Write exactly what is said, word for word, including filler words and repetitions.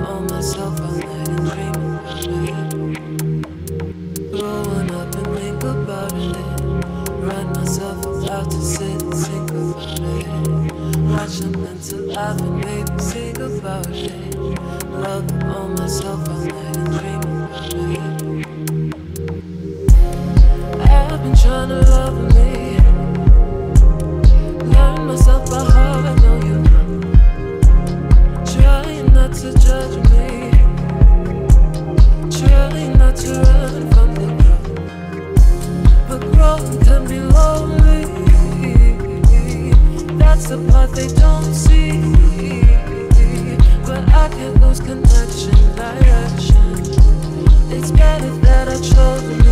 on myself all night and dreaming about it. Growing up and think about it. Write myself out to sit and think about it. Watch something to laugh and maybe sing about it. Love on myself all night and dreaming about it. I've been trying to love me. Learn myself by heart, I know you. Trying not to judge me. Trying not to run from the crowd. But growth can be lonely. That's the part they don't see. But I can't lose connection, direction. It's better that I chose me.